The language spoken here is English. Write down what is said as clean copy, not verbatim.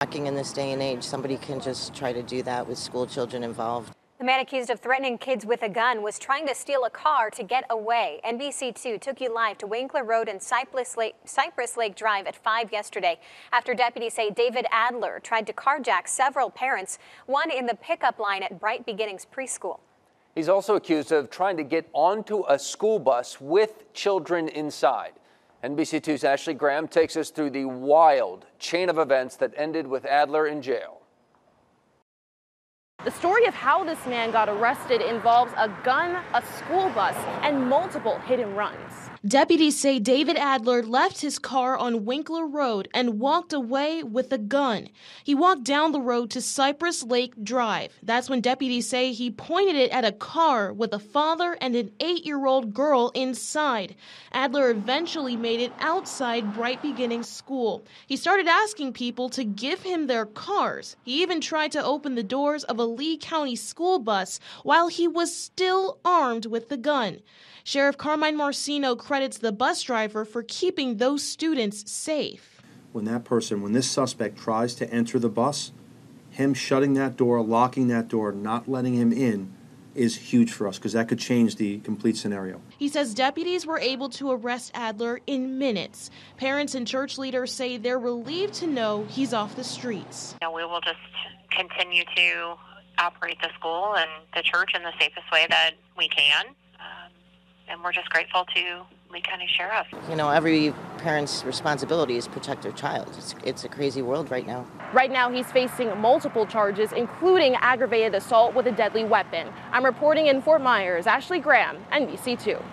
Shocking in this day and age, somebody can just try to do that with school children involved. The man accused of threatening kids with a gun was trying to steal a car to get away. NBC2 took you live to Winkler Road and Cypress Lake Drive at 5 yesterday after deputies say David Adler tried to carjack several parents, one in the pickup line at Bright Beginnings Preschool. He's also accused of trying to get onto a school bus with children inside. NBC2's Ashley Graham takes us through the wild chain of events that ended with Adler in jail. The story of how this man got arrested involves a gun, a school bus, and multiple hit and runs. Deputies say David Adler left his car on Winkler Road and walked away with a gun. He walked down the road to Cypress Lake Drive. That's when deputies say he pointed it at a car with a father and an 8-year-old girl inside. Adler eventually made it outside Bright Beginnings School. He started asking people to give him their cars. He even tried to open the doors of a Lee County school bus while he was still armed with the gun. Sheriff Carmine Marcino credits the bus driver for keeping those students safe. When this suspect tries to enter the bus, him shutting that door, locking that door, not letting him in is huge for us because that could change the complete scenario. He says deputies were able to arrest Adler in minutes. Parents and church leaders say they're relieved to know he's off the streets. We will just continue to operate the school and the church in the safest way that we can. And we're just grateful to Lee County Sheriff. You know, every parent's responsibility is protect their child. It's a crazy world right now. Right now, he's facing multiple charges, including aggravated assault with a deadly weapon. I'm reporting in Fort Myers, Ashley Graham, NBC2.